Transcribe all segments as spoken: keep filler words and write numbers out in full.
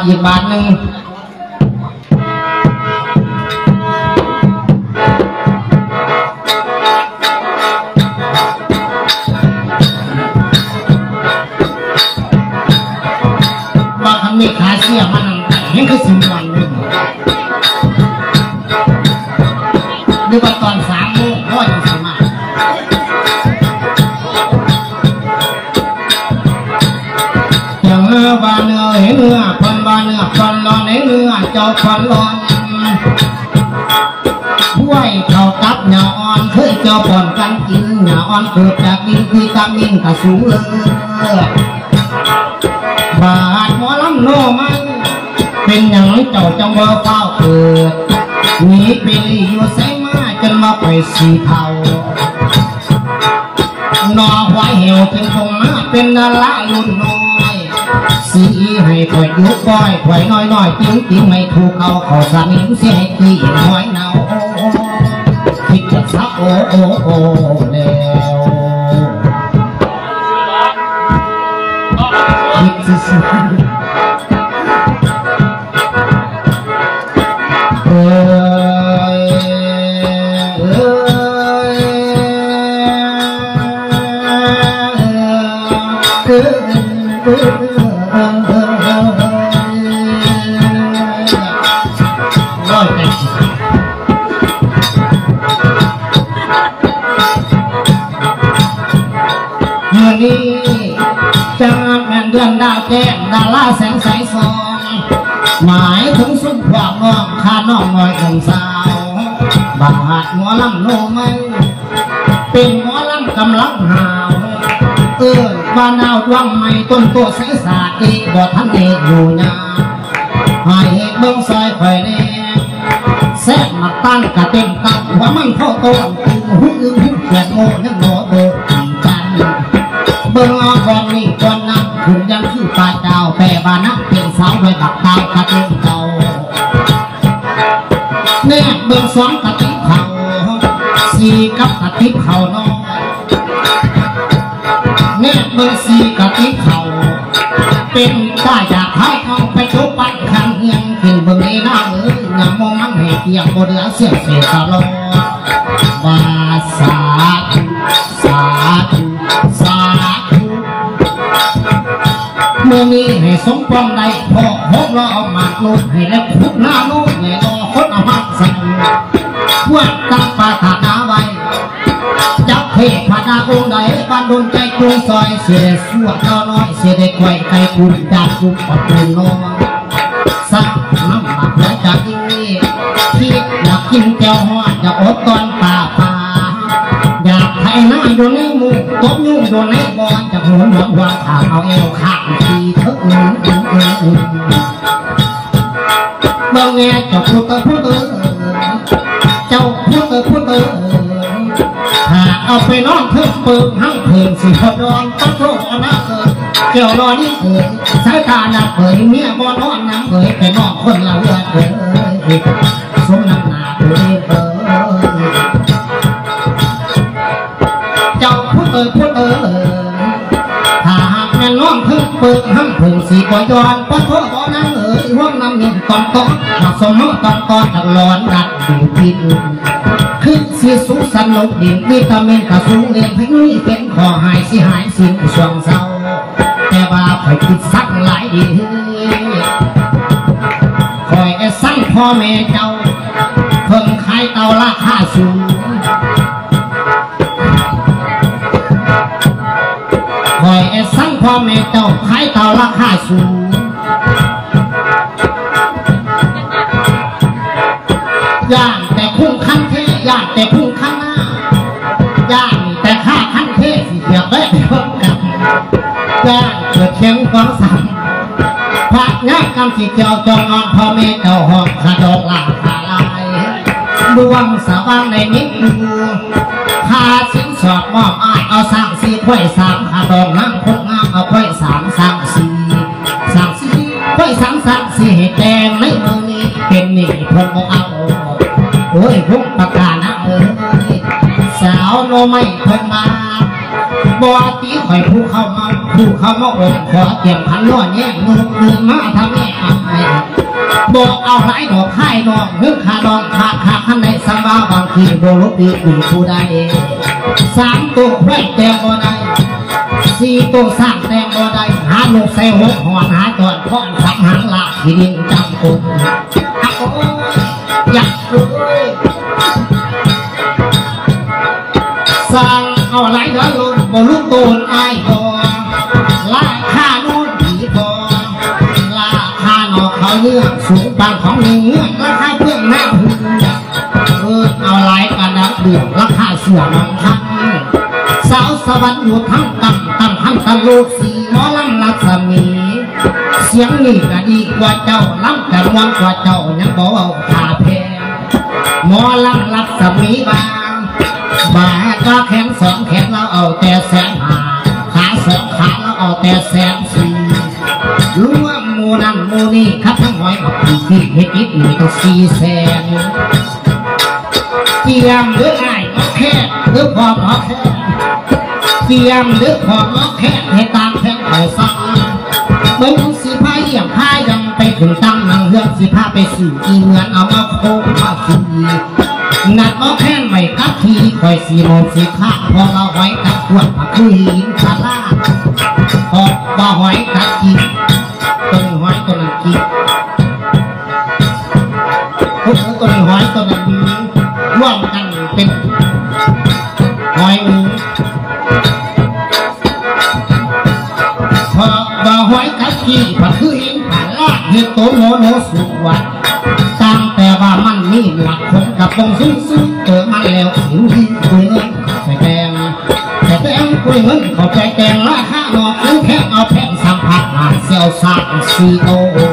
อีกบาทหนึ่งว่าคำนี้ขาเสียมันนั่นคือสิ่งวันหนึ่งดูว่าตอนสามโมงพ่อจะสมัครจังบ้านเนื้อเห็นเนื้อพันบ้านเนื้อพันร้อนเห็นเนื้อเจ้าพันร้อนห้วยเขากับหน้าอ่อนเคยเจ้าผ่อนกันกินหน้าอ่อนเกิดจากดินวิตามินกระสูงเลยบาดหมอลำโนมันเป็นอย่างเจ้าจังว่าเฝ้าเกิดหนีไปลีอยู่ไสมาจนมาไปสีเทานอหัวเหี่ยวจึงคงมาเป็นดาราลุ่นน้อยสีให้คอยยุบก้อยคอยน้อยน้อยจิ้งจิ้งไม่ถูกเขาขอสามีเสียให้ขี้น้อยเนาคิดจะซักโอ้โอ้โอ้แล้วคิดจะซักเอ้ยเอ้ยเอ้ยเอ้ยร้อยแปดสิบเมื่อนี้จะแม่นเดือนดาวแก้มดาราแสงใสสองหมายถึงสุดความน้องข้าน้องน้อยของสาวบาดหมอลำโนมันเป็นหมอลำกำลังหาวเออบ้านดาวดวงใหม่ต้นโตใสสาดีบ่ทันเอกอยู่ยาให้เอกเบิ้งซอยไฟแดงแซ่บมาตั้งกะเต็มตับว่ามันเข้าต้นคือหุ่นอื่นหุ่นแขกโง่นั่งโง่เบิกกันเบิ้งเอาก่อนนี่ก่อนนั่งคุณยังคือปลาเจ้าแปรบานักเป็นสาวด้วยบักเต้ากะเต็มเก่าแน่เบิ้งสองกะติบเขาสี่กับกะติบเขาน้อยแน่เบิ้งสี่กะติบเขาเป็นตาอยากให้เอาไปจุบปันขันยังขึ้นเบิ้งในหน้าเอ้ยอย่ามองมันให้เกี่ยงบนเรือเสียเสียตลอดวาสาธุสาธุสาธุเมื่อนี้ให้สมปองได้พอพบเราเอามาลุกให้แล้วพุกหน้าลุกให้รอคนเอามาสั่งพวกตั้งปาถานาไว้จับเทพานาองค์ใดบ้านโดนใจกรุงซอยเสียได้สวดเราน้อยเสียได้ไข่ไก่คุณจากกุมปัดคุณน้องสักน้ำหมักและจากนี้ที่อยากกินแก้วหัวอยากอดตอนป่าป่าอยากไทยหน้าโดนในมุกตบยุ่งโดนในบอลจากหัวหัวหัวขาเอาเอวข้างทีเถอะเบางแง่เจ้าพูดเตอพูดเตอเจ้าพูดเตอพูดเตอหากเอาไปนอนเพิ่มเปิงห้างเพิ่มสิพอดอนตั้งโตอนาเกิดเกี่ยวรอนี่เกิดสายตาหนักเผยเมียบอนอนน้ำเผยไปนอกคนละเลือดเผยสมน้ำหนาเผยเผยเจ้าพูดเตอพูดเตอถ้าหากแม่นอนเพิ่มเปิงห้างเพิ่มสิพอดอนตั้งโตบ่อน้ำเอ๋ยห่วงน้ำนิ่งตอนต้อนหากสมมติตอนต้อนจากร้อนรัดดูพิษคือเสียสุสันลบดินวิตามินกระสูงเรียนให้นี่เป็นขอหายสิหายสิ่งช่วงเศร้าแต่ว่าคอยคิดสักหลายดีคอยไอ้สั่งพ่อแม่เจ้าเพิ่งขายเตาราคาสูงคอยไอ้สั่งพ่อแม่เจ้าขายเตาราคาสูงย่างแต่พุ่งขั้นเทย่างแต่พุ่งขั้นหน้าย่างแต่ข้าขั้นเทสิเกียบได้เพิ่มกันย่างเกิดเชียงฟังสั่งพระยักษ์คำสิเจ้าจองงอนพ่อแม่เจ้าหอกขาดอกลาขาลายดวงสว่างในนิดดูพาสินสอดมอบอ้ายเอาสร้างสีไข่สามขาดองนั่งพกงามเอาไข่สามสร้างสีสร้างสีไข่สามสร้างสีให้แดงในมือนี้เป็นนี่พงเอาโอ้ยพวกประกาศนะเออสาวโนไม่เพิ่นมาบ่ตีข่อยผู้เข้ามาผู้เข้ามาอกขอเตรียมขันล้อแย่งนุ่มนุ่มมาทำแม่อายบอกเอาหลายดอกค่ายดอกเฮือกขาดอกขาขาขันในสมาบางทีโบลุตีอุ่นผู้ใดสามตัวไว้แต่บ่ได้สี่ตัวสร้างแต่บ่ได้หาลูกใส่หกหอนหาจอดพ่อนสับหางลาที่ดินจำกุมอยากเลยสร้างเอาหลายเดือนลุนบ่ลุกตูนอายพอลาค่านู่นผีพอลาค่าหนอกเขาเนื้อสูงบางของเนื้อราคาเพื่อนหน้าหูเออเอาหลายกระดับเดือดราคาเสือน้องทันสาวสวรรค์อยู่ทั้งกำตั้งทั้งตะลูกสีหมอลำลักษมีเสียงนี่ก็ดีกว่าเจ้าลำแต่วงกว่าเจ้ายังบอกเอาขาแพงหมอลำลักษมีบางบาก็แขนสองแขนเราเอาแต่แสนหาขาสองขาเราเอาแต่แสนสี่รู้ว่ามูนั่นมูนี่ครับทั้งหอยบอกที่ที่เฮ็ดอีกหนึ่งต้องสี่แสนเตรียมหรือไอ้ก็แค่หรือพอพอแค่เตรียมหรือพอพอแค่ให้ตามแทงไข่ซ้ำเมื่อสีผ้าเยี่ยมผ้ายังไปถึงตั้งนั่งเฮือกสีผ้าไปสื่ออีเงินเอามาโค้งมาขี่นัดก็แค่ไม่กับทีคอยสีโมสีข้าพอเราหอยกับขวดผักคุยหินขาลาพอบ่หอยกับกีตัวหอยตัวนั้นกีพวกตัวหอยตัวนั้นดีร่วมกันเป็นหอยหมูพอบ่หอยกับกีผักคุยหินขาลาเห็ดตัวโมโนสุกวัดตั้งแต่ว่ามันมีหลักคนกับบงซึ้งซึ้งเจอมาแล้วสิวที่คุยเงินใส่แดงแต่แดงคุยเงินเขาใจแดงราคาหนอกซื้อแค่เอาแผ่นสัมผัสหาเซลซาซีโอ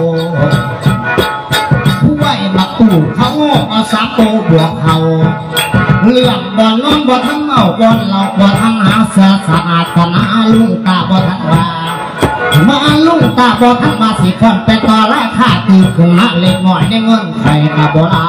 ผู้ไหวบักตู่เขาโง่เอาสามโตบวกเขาเรื่องบ่อนน้องบ่ทั้งเมาบ่อนเราบ่ทั้งหาเสือสะอาดสนาลุงตาบ่ทั้งว่ามาลุงตาบ่ทั้งมาสิคนแต่ต่อราคาตีขึ้นมาเล็กน้อยได้เงินใครก็บ่ได้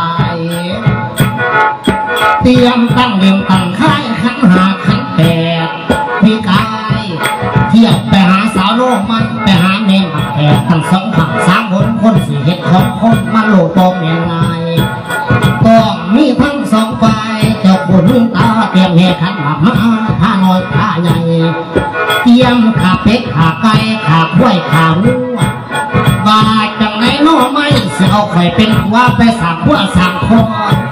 เตรียมตั้งเรียมตั้งค่ายขันหาขันแปดพี่กายเที่ยวไปหาสาวโลกมันไปหาเมนหักแขกตั้งสองผักสามคนคนสี่เห็ดของคนมาโหลดโตเมียนไงต้องมีทั้งสองฝ่ายเจ้าบุญตาเตรียมเหตุขันหมากมาผ้าน้อยผ้าใหญ่เตรียมขาเป็ดขาไก่ขาข้วยขาวัวบาจังไหนน้อไม่เสียเอาไข่เป็นหัวไปสามหัวสามคอ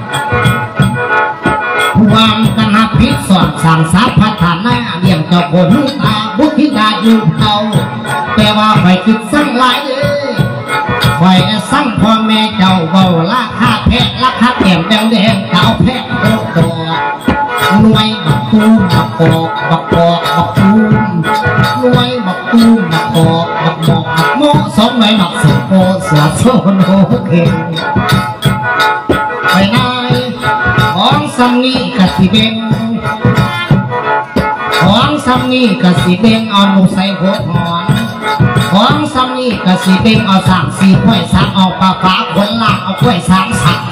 วางกันหักพิษสอดสั่งสาพัฒนาเลี้ยงเจ้าคนตาบุตรธิดาอยู่เขาแต่ว่าไข่คิดสั่งหลายเลยไข่สั่งพ่อแม่เจ้าเบาราคาแพะราคาแก้มแดงแดงเจ้าแพะโตโตรวยบักตูมบักกอกบักกอกบักตูมรวยบักตูมบักกอกบักหมอกบักโมสองหน่อยบักสุโกเสือโซนโอเคไปไหนของซัมนี่กะสิเบงของซัมนี่กะสิเบงเอาหนูใส่หัวหอนของซัมนี่กะสิเบงเอาสามสี่กล้วยสามเอาปลาฟ้าคนลากเอากล้วยสามสาม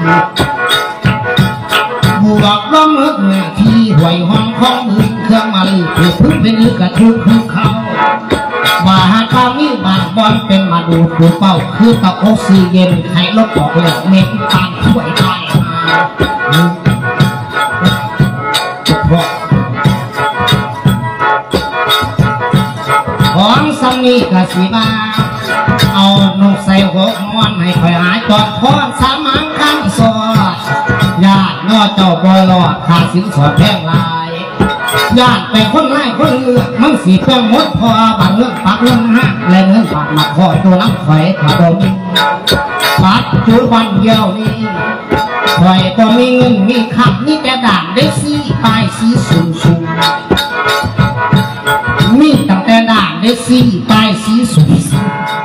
บวกล้อมเมื่อเมื่อที่หวยห้องของมือเครื่องมาลือถือพึ่งเป็นลือกระทุกคือเขาบาหาตามีบาบอลเป็นมาดูดูเป้าคือตะออกซีเย็นไข่ลบออกเหลือเม็ดตามถ้วยได้ของสามีกะสีบาเอานกใส่หัวมอนให้คอยหายจอดพอดสามังคันสอดญาตินอเจ้าบอยหลอดขาดสินสอดแพงลายญาติไปคนไล่คนเลือกมันสีเพื่องมดพอบางเรื่องปักเรื่องห้าและเงินฝากมาคอยตัวน้ำข่อยขาดมปัดจุดวันเดียวนี้ข่อยก็มีเงินมีขับนี่แต่ด่านได้สีปลายสีสูงสูงมีตั้งแต่ด่านได้สีปลายสีสูงสูง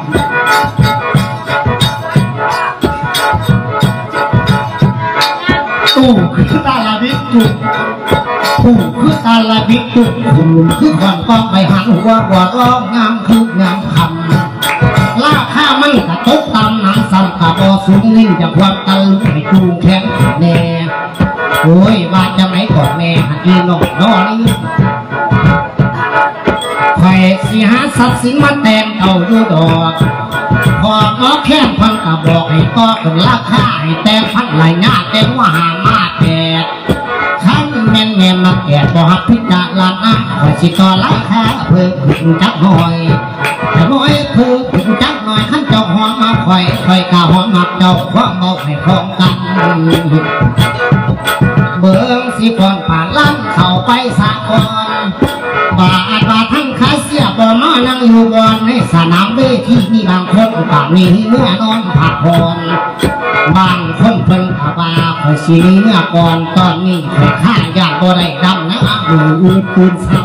ตู้คือตาลาบิตุตู้คือตาลาบิตุหุ่นคือขวัญก็ไปหันหัวกอดล้องามคืองามคำราคามันกระตกตามน้ำซ้ำกระบอกสูงนิ่งจากความตะลุกให้จูงแข็งแน่โอ้ยว่าจะไม่กอดแม่หันอีนอกนอนี่สิหาทรัพย์สินมาแต้มเอาอยู่ดอกพอหมอแค่พันกระบอกให้ต่อเป็นราคาให้แต้มพันไหลหน้าแต้มว่าหามาแก่ขั้นแม่นแม่มาแก่บ่ฮับพิจารณาขอสิต่อราคาเพิ่มขึ้นจักหน่อยแต่น้อยเพิ่มขึ้นจักหน่อยขั้นเจ้าหัวมาคอยคอยกะหัวมักเจ้าความเบาให้พร้อมกันเบิ่งสิก่อนผ่านล้ำเข้าไปสะก่อนบาดบาทั้งขาเสียบ่มานั่งอยู่บอนในสนามเวทีมีบางคนบางนี้เมื่อนอนพักผ่อนบางคนเพิ่นผาบาคอยสีเมื่อก่อนตอนนี้คอยข้าอยากบ่ได้ดำนะมืออืดปืนเศร้า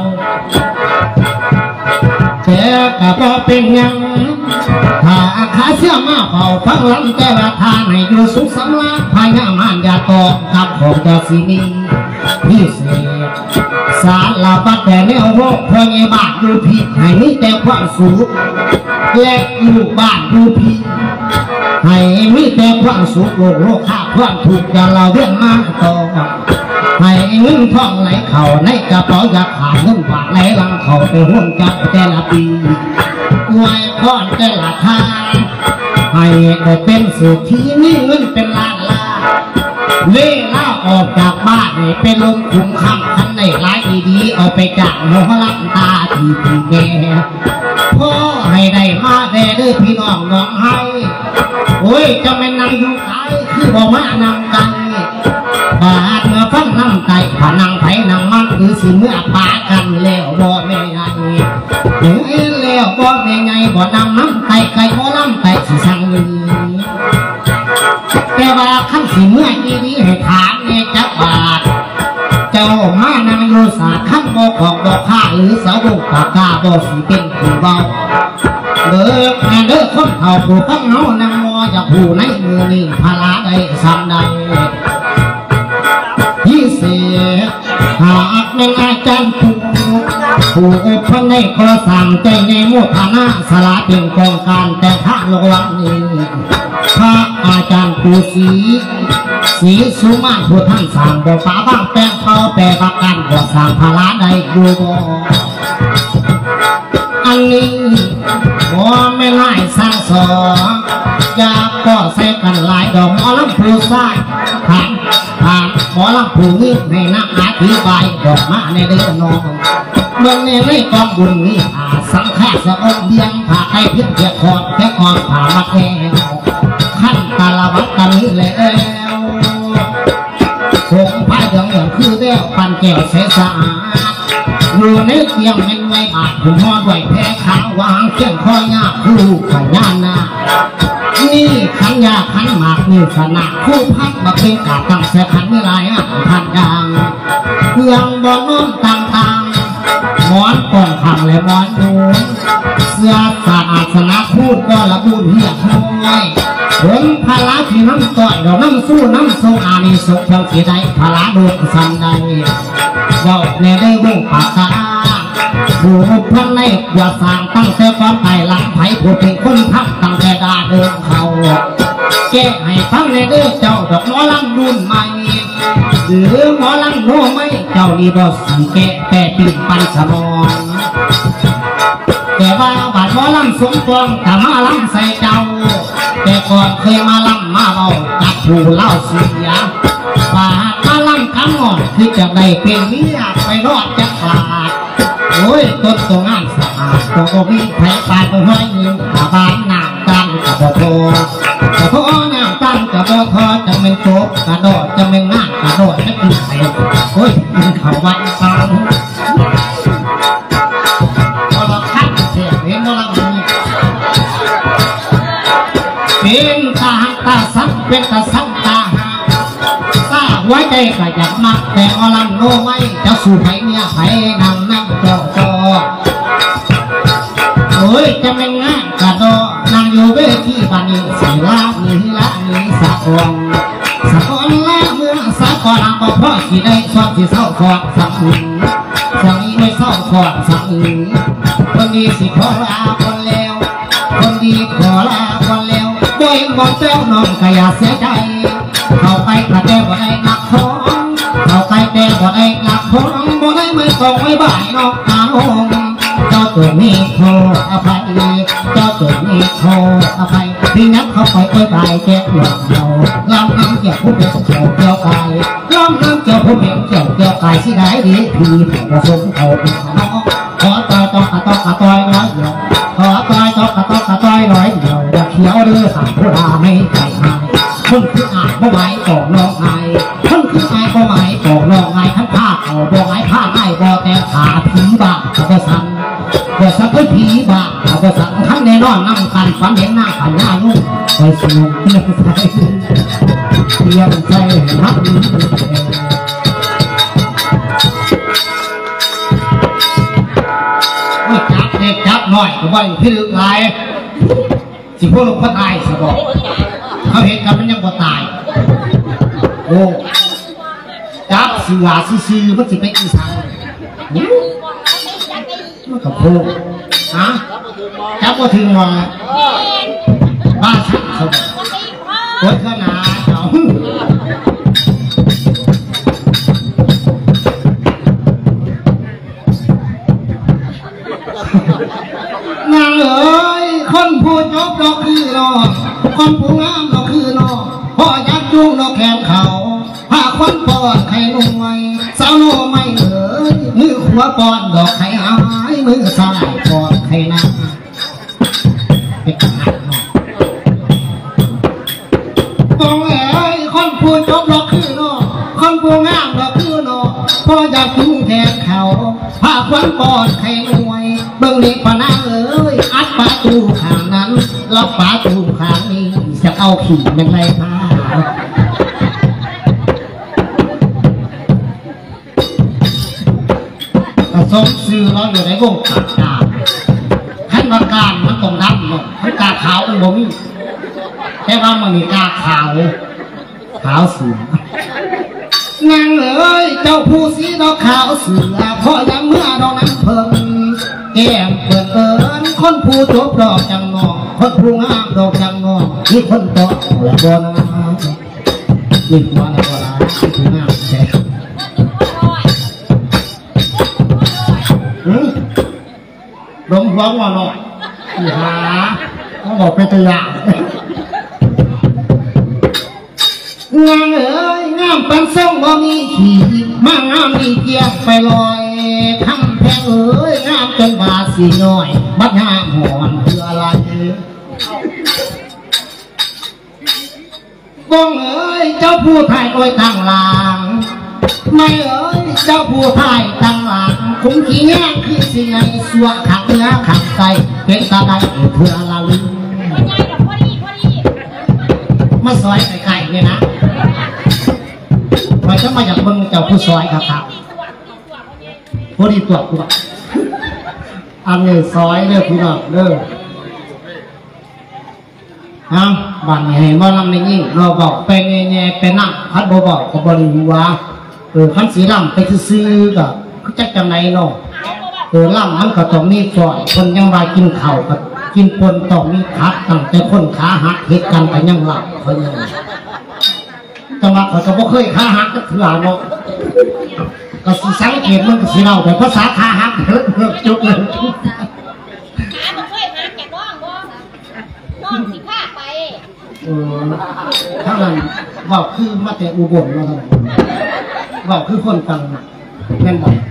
แต่ก็บ่เป็นยังถ้าขาเสียมาเผาฟังลำแต่ละทานให้อยู่สุขสำราญภายในม่านยาตอกกับของเจ้าสีนี้พิเศษสารลาบัดแต่แนวโลกพอไงบ้านดูผิดให้มีแต่ความสุขและอยู่บ้านดูผิดให้มีแต่ความสุขโลกโลกข้าความถูกอย่าเราเรื่องมากต่อให้เงินทองไหลเข่าในกระเป๋าอย่าขาดเงินฝากไหลหลังเข่าไปห่วงจับแต่ละปีไว้พอดแต่ละทางให้ได้เป็นสุขที่มีเงินเป็นล้านล้านเล่ล่าออกจากบ้านให้เป็นลมคุ้มคำคันในร้ายดีๆเอาไปจากหัวลับตาที่ที่แก่พ่อให้ได้มาแต่ด้วยพี่น้องน้องให้โอ้ยจะไม่นั่งอยู่ไกลคือบอกว่านำกันบาดเมื่อฟังน้ำใจผ่านังไผ่นังมันคือสิเมื่อปากันแล้วบ่แม่ไงเฮ้ยแล้วบ่แม่ไงบ่นำน้ำไก่ไก่บ่น้ำไก่สิสั่งเลยแต่ว่าขั้นสิเมื่อนี้นี้ให้ถามเนจักบาทเจ้ามานังโยสาขั้นบ่ของบ่ข้าหรือสาวกปากกาบ่สิเป็นผู้เบาเบิกแม่เด้อคนเขาผู้ฟังเฮานางมอจะผู้ในมือนี่พลาได้ซ้ำใดที่เสียหากแม่อาจารย์ผู้ผู้อุปในก็สั่งใจในมุทนาสละเป็นกองการแต่พระโลกนี้พระอาจารย์ผู้ศรีศรีสุมาผู้ท่านสั่งบอกป้าบ้างแปลงเขาแปลประกันบอกสั่งพลาได้ดูบ่อันนี้ว่าไม่ไล่สร้างสอนอยากก็ใส่กันหลายดอกหมอลำผู้สร้างผ่านผ่านหมอลำผู้นี้ในนักอธิบายดอกมาในเรื่องนองเมืองในไม่กองบุญนี้ผ่าสังขารสะอมเบียงผ่าไอเพียงเพียงคอแค่คอนผ่ามาแค่ขั้นตาลวัตกันนี้แล้วคงพายอย่างอย่างคือเดียวปันแก้วเสสาอยู่ในเตียงเงินไว้บาดผมห่อด้วยแพ้ขาววางเชียงคอยยาคู่ขยันนานี่ขันยาขันหมากนี่สนาคู่พักมาเป็นกาตั้งเสียขันไม่ไรอ่ะพันดังเครื่องบอลน้อมต่างๆหมอนก่อนขังและหมอนนูนเสื้อสาอาสนะพูดก็ระบุเหี้ยห้อยผมพลาที่น้ำต่อยเราน้ำสู้น้ำทรงอานิสงส์เพียงที่ใดพลาโดนสันใดเราในได้วงปากกาผู้พันในกว่าสางตั้งแต่ก่อนไต่หลังไผ่ผู้เป็นคนพักตั้งแต่ดาเดินเขาแก้ให้ฟังในเด้อเจ้าดอกหมอลำรุ่นใหม่หรือหมอลำโน้ไม่เจ้านี่บ่สีแก่แต่ปีนปันสมองแต่ว่าบาดหมอลำสมปองแต่มาลำใส่เจ้าแต่ก่อนเคยมาลำมาเบาจับผู้เล่าเสียบาดมาลำทั้งหมดคือจะได้เป็นเมียไปรอดจะขาดโอ้ยต้นตัวงานสะอาดตัวก็มีแผลปลายตัวห้อยยืนขาบานหนักกันกับบ่พอกระโถหนักกันกับบ่พอจะเป็นโจกกระโดดจะเป็นงานกระโดดจะกินไข่โอ้ยกินข้าววันเสาร์พอเราคัดเสียเห็นว่าเราเป็นตาตาสักเป็นตาสักตาตาไว้ใจก็อยากมักแต่อลังโนไม่จะสู่ไผ่เนี่ยไผ่นางนั่งจอจอโอ้ยจะเป็นงานกระโดดนางอยู่เวทีบันนี้สีลามีละมีสะกองสะกอนละเมื่อสะกอนบ่พอสีได้ชอบสีเศร้าคอสังหินสังนี้ไม่เศร้าคอสังหินคนดีสิขอลาคนแล้วคนดีขอลาคนแล้วบ่อยบ่เจ้าน้องก็อย่าเสียใจเข้าไปกระเตะบ่ได้นักของเข้าไปแต่บ่ได้นักของบ่ได้ไม่ต้องไม่บ่ายนอกตาลงเจ้าตัวมีโทอภัยเจ้าตัวนี้โทอภัยที่นับเขาไปไปไปแก้หลอกเราลำน้ำเกี่ยวผู้เป็นเกี่ยวเกี่ยวกายลำน้ำเกี่ยวผู้เป็นเกี่ยวเกี่ยวกายสิได้ดีพี่ผสมเขาเป็นน้องขอต่อยต่อกระต่อกระต่อยน้อยเดียวขอต่อยต่อกระต่อกระต่อยน้อยเดียวอย่าเขียวเรือสามผู้ลาไม่ใจหายคนคืออายบ่ไหวก่อนน้องไงคนคืออายบ่ไหวก่อนน้องไงทั้งผ้าเขาบ่ไหวผ้าไอ้บ่แต่ขาผีบ้าบ่สั่นบ่สั่นก็ผีบ้าบ่สั่นทั้งแน่นอนนั่งกันฝันเห็นหน้าฝันหน้าลูกไปสู่เพียงใจเพียงใจฮักดีจับเด็กจับหน่อยก็ว่าอยู่ที่ลึกไรสิพวกลูกก็ตายสิบอกเขาเห็นกันมันยังบ่ตายโอ้จับเสือซื่อๆมันสิไปอีสานมันกับพวกฮะจับก็ถึงมองบ้าชักเขาปวดขนาดเขานางเอ๋ยคนผู้จบดอกคือน้องคนผู้งามดอกคือน้องพ่อยัดจุงดอกแขนเขาผ้าควันปอดไข่นุ่มไม่สาวโนไม่เอ๋ยมือขวาปอดดอกไข่หายมือซ้ายปอดไข่หน้าไปกันหักน้องตองเอ๋ยคนผู้จบดอกคือน้องคนผู้งามดอกคือน้องพ่อยัดจุงแขนเขาผ้าควันปอดไข่นุ่มไม่เบิ่งเด็กปะนางเอ๋ยอัดประตูข้างนั้นล็อกประตูข้างนี้จะเอาขี่เป็นไรมาผสมซื้อเราอยู่ในวงกาดาขั้นมาการมันตรงดำเนาะขั้นกาขาวมันบ่มีแค่ว่ามันมีกาขาวขาวสูงนางเอ๋ยเจ้าผู้สีดอกขาวเสือเพราะยังเมื่อดอกนั้นเพิ่งแก้มเปิดเอิญคนผู้จบดอกจังงอคนผู้งามดอกจังงอที่คนโตและบัวนานี่บัวนาบัวนาที่ผู้งามแท้ลมร้องว่าเนาะอีหาต้องบอกเป็นตัวอย่างงามเอ๋ยงามเป็นส่งบ่มีขี่มางามมีเกียบไปลอยคำแพงเอ๋ยงามจนบาสีน้อยบัดงามหอนคืออะไรกองเอ๋ยเจ้าผู้ไทยโดยตั้งหลังไม่เอ๋ยเจ้าผู้ไทยตั้งหลังคุ้มขี้แง่คือสิ่งในสัวขังเนื้อขังใจเป็นตาได้เพื่อละลืมมาซอยไก่ๆเนี่ยนะเราจะมาจากเมืองเจ้าผู้ซอยครับครับพอดีตัวตัวอันนี้ซอยเด้อพี่น้องเด้อฮะบ้านไหนมาลำในยิ่งเราบอกเป็นแง่เป็นนั่งพัดบ่บอกกับบริวารเออขันสีลำไปซื้อกับเขาจะจังไหนเนาะเออลำมันก็ต้องมีฝอยคนยังวายกินเข่ากับกินปนต้องมีคัดตั้งแต่คนขาหักเหตุกันแต่ยังหลับเขายังจังหวะเขาจะบ่เคยขาหักก็ถือเอาเนาะก็สีสังเกตมันก็สีเราแต่ภาษาขาหักเลิกจุกเลยขาบ่เคยหักแกน้องบ่น้องสิพาไปเออถ้ามันบอกคือมาแต่อุบลมาทั้งหมดบอกคือคนฟังแม่นบอก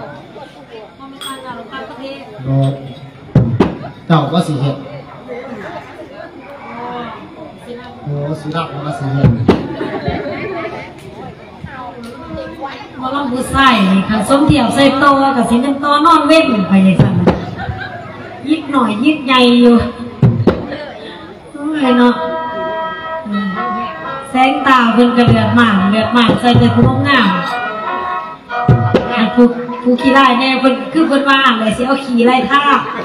เจ้าก็สีเห็ดโอ้สีดำก็สีเห็ดมาลองดูใส่ค่ะส้มเถี่ยวใส่โตกับสีน้ำตอนอนเว้นไปยังไงยิบหน่อยยิบใหญ่อยู่อะไรเนาะแสงตาเป็นกระเดือดหมางเดือดหมางใส่แต่ผู้งามผู้ผู้ขี้ไล่แน่เป็นคือเป็นว่าอะไรสิเอาขี้ไล่ท่า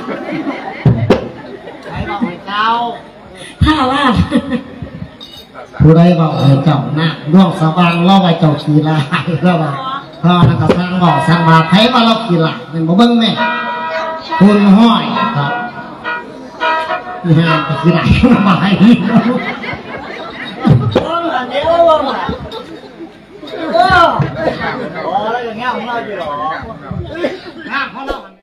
ท่าว่าผู้ใดบอกให้เจ้าหน้าร่วงสว่างล่อไว้เจ้าขี้ไล่แล้วว่าพอนักสร้างบอกสร้างมาไทยมาเราขี้ไล่เป็นบ่เบิ้งแม่คุณห้อยครับที่ห้ามไปขี้ไล่มาให้ดี哦，哦，那个娘们儿去了。 啊，好了。